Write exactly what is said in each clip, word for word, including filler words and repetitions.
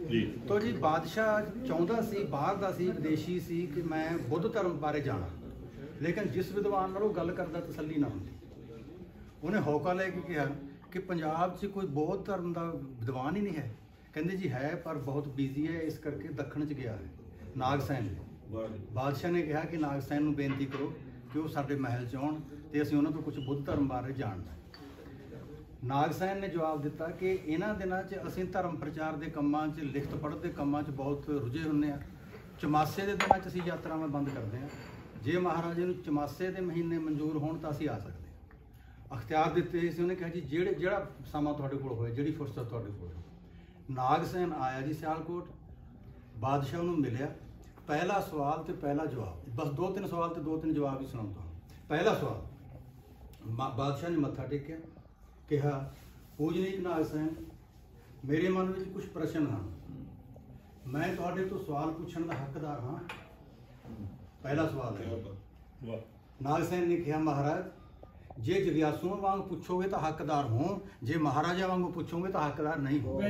जी तो जी बादशाह चाहता सी बाहर का सी विदेशी सी कि मैं बुद्ध धर्म बारे जाना, लेकिन जिस विद्वान नाल गल करदा तसल्ली ना होंदी, उन्हें हौका लेके कहा कि पंजाब च कोई बौद्ध धर्म का विद्वान ही नहीं है। कहते जी है पर बहुत बिजी है, इस करके दखण च गया है। नागसैन ने बादशाह ने कहा कि नागसैन नूं बेनती करो कि वो साडे महल च आउण ते असीं उन्हां तों कुछ बुद्ध धर्म बारे जानना। नागसैन ने जवाब दिता कि इन्हां दिनां च असीं धर्म प्रचार के कामां च लिखत पढ़त के कामां च बहुत रुझे हुंदे आ। चमासे के दिनां च असीं यात्रावां बंद करदे हां, जे महाराजे नूं चमासे के महीने मंजूर होण तां असीं आ सकदे हां। अख्तियार दिते सी, उन्हें कहा जी जेड़े जेड़ा समा तुहाडे कोल होए, जिहड़ी फुरसत तुहाडे कोल होए। नागसैन आया जी सियालकोट, बादशाह नूं मिलिया। पहला सवाल तो पहला जवाब, बस दो तीन सवाल तो दो तीन जवाब ही सुनाऊंगा। पहला सवाल बादशाह ने मत्था टेकिया, कहा पूजनीक नागसैन मेरे मन में कुछ प्रश्न हैं, मैं तुहाडे तो सवाल पूछण दा हकदार हाँ। पहला सवाल है। नागसैन ने कहा महाराज जे जग्यासुओं वांग पूछोगे तो हकदार हो, जे महाराजा वांग पूछोगे तो हकदार नहीं हो।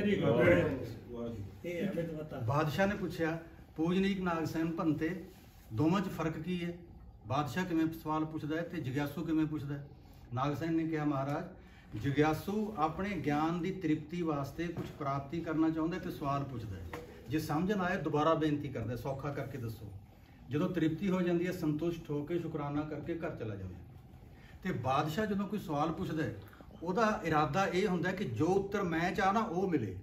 बादशाह ने पूछा पूजनीक नागसैन भंते दोवां च फर्क की है? बादशाह किवें सवाल पूछदा है ते जग्यासू किवें पुछदा है? नागसैन ने कहा महाराज जग्यासू अपने ज्ञान की तृप्ति वास्ते कुछ प्राप्ति करना चाहता है तो सवाल पूछता है, जे समझ ना आए दोबारा बेनती करता है सौखा करके दसो। जो तृप्ति हो जाती है संतुष्ट होकर शुकराना करके घर चला जाता है। तो बादशाह जो कोई सवाल पूछता है वह इरादा यह होंदा कि जो उत्तर मैं चाहना वो मिले।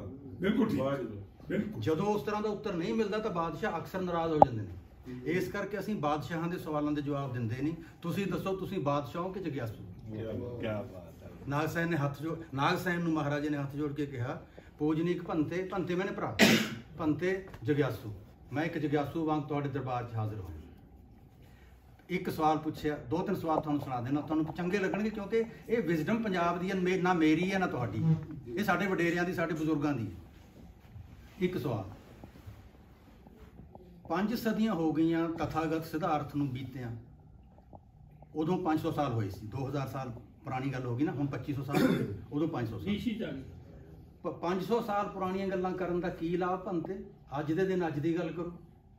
जो उस तरह का उत्तर नहीं मिलता तो बादशाह अक्सर नाराज हो जाते हैं। इस करके असीं बादशाहां दे सवालों के जवाब दिंदे नहीं। तुसीं दसो तुसीं बादशाह हो कि जग्यासू? क्या बात है। नागसैन ने हथ जोड़ नागसैन नूं महाराजे ने हथ जोड़ के कहा पूजनीक भंते भंते मैंने भरा भंते जग्यासू, मैं एक जग्यासू वांग तुहाडे दरबार च हाजिर होया। एक सवाल पूछया, दो तीन सवाल तुहानूं सुना देना, तुहानूं चंगे लगणगे क्योंकि ये विजडम पंजाब दी है, ना मेरी है ना तुहाडी, ये साडे वडेरियां दी साडे बजुर्गां दी। एक सवाल, पांच सदियां हो गई तथागत सिद्धार्थ नूं बीतिया, उदों पाँच सौ साल होए सी, दो हज़ार साल पुरानी गल हो गई ना, हुण पच्ची सौ साल उदों पाँच सौ साल पाँच सौ साल पुरानियां गल्लां करन दा की लाभ भंते? अज दे दिन अज दी गल करो।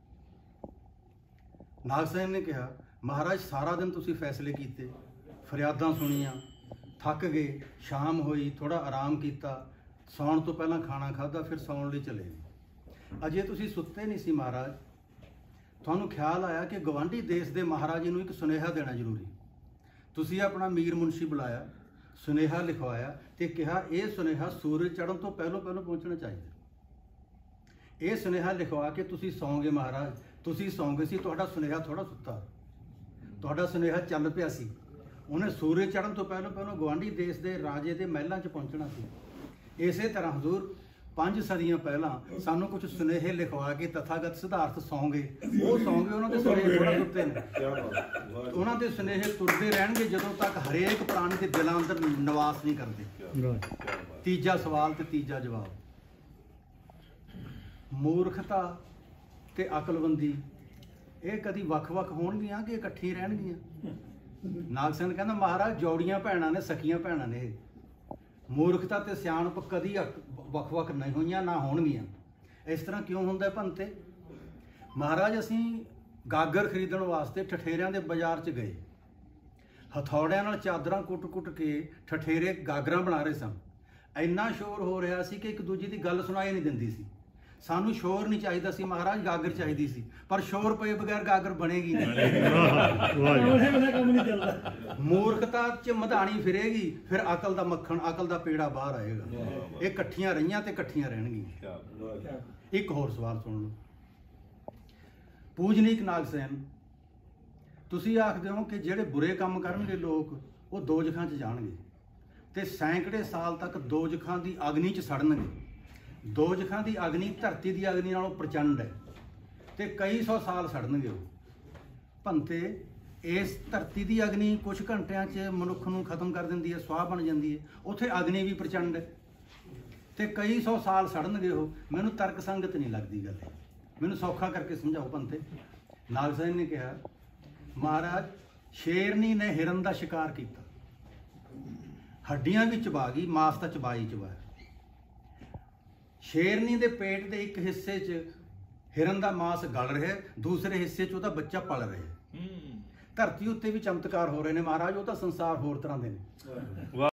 नागसैन ने कहा महाराज सारा दिन तुसीं फैसले कीते, फरियादां सुनिया, थक गए, शाम हुई थोड़ा आराम किया, सौण तो पहला खाना खादा, फिर सौण लई चले गए। अजे तुसीं सुत्ते नहीं सी महाराज, तुहानूं ख्याल आया कि गवांढी देश के महाराजे नूं एक सुनेहा देना जरूरी। तुसीं अपना मीर मुंशी बुलाया, सुनेहा लिखवाया तो कहा यह सुनेहा सूरज चढ़न तो पहलों पहलों पहुँचना चाहिए। यह सुनेहा लिखवा के तुसीं सौ गए महाराज, तुसीं सौ गए सी, तुहाडा सुनेहा थोड़ा सुत्ता, तुहाडा सुनेहा चल पिया सी। उन्हें सूरज चढ़न तो पहलों पहलों गवांढी देश के राजे के महलों च पहुँचना सी। इस तरह हजूर पांच सदियां पहला सानू कुछ सुनेहे लिखवा के तथागत सिद्धार्थ सौ गए, वो सौ गए, उन्होंने सुनेहे थोड़ा सुते हैं, उन्होंने सुनेहे तुरते रहणगे जदों तक हरेक प्राणी के दिलों अंदर निवास नहीं करते। तीजा सवाल ते तीजा जवाब, मूर्खता ते अकलबंदी ये कदी वख-वख होणगियां कि इकट्ठी रहणगियां? नागसैन कहंदा महाराज जोड़ियां भैणां ने, सखियां भैणां ने, मूर्खता ते सियाणप कदी वख-वख नहीं होईयां ना होणगियां। इस तरह क्यों हुंदा भंते? महाराज असीं गागर खरीदण वास्ते ठठेरिਆਂ ਦੇ बाजार च गए, हथौड़िਆਂ ਨਾਲ चादरां कुट-कुट के ठठेरे गागरां बना रहे सन। ਇੰਨਾ शोर हो रहा सी कि एक दूजे की गल सुनाई नहीं दिंदी सी। सानू शोर नहीं चाहिए सी महाराज, गागर चाहिए सी, पर शोर पे बगैर गागर बनेगी नहीं। मूर्खता च मधानी फिरेगी, फिर अकल दा मक्खन, अकल दा पेड़ा बाहर आएगा। ये कट्ठियां रहियां ते कट्ठियां रहणगियां। एक होर सवाल सुन लो, पूजनीक नागसैन तुसीं आखदे हो कि जिहड़े बुरे काम करनगे लोग वो दोजखां च जाणगे ते सैकड़े साल तक दोजखां दी अग्नि च सड़नगे। दोजखां दी अग्नि धरती की अग्नि नालों प्रचंड है तो कई सौ साल सड़नगे भंते। इस धरती की अग्नि कुछ घंटिया च मनुख नूं खत्म कर दिंदी है, स्वाह बन जाती है, उत्थे अग्नि भी प्रचंड है तो कई सौ साल सड़नगे हो। मैनूं तर्क संगत नहीं लगती गल, मैनूं सौखा करके समझाओ भंते। नागसैन ने कहा महाराज शेरनी ने हिरन का शिकार किया, हड्डियां भी चबा गई, मास तो चबाई चबाया। ਸ਼ੇਰਨੀ ਦੇ ਪੇਟ ਦੇ ਇੱਕ ਹਿੱਸੇ 'ਚ ਹਿਰਨ ਦਾ ਮਾਸ ਗਲ ਰਿਹਾ, ਦੂਸਰੇ ਹਿੱਸੇ 'ਚ ਉਹਦਾ ਬੱਚਾ ਪਲ ਰਿਹਾ। ਧਰਤੀ ਉੱਤੇ ਵੀ ਚਮਤਕਾਰ ਹੋ ਰਹੇ ਨੇ ਮਹਾਰਾਜ, ਉਹ ਤਾਂ ਸੰਸਾਰ ਹੋਰ ਤਰ੍ਹਾਂ ਦੇ ਨੇ।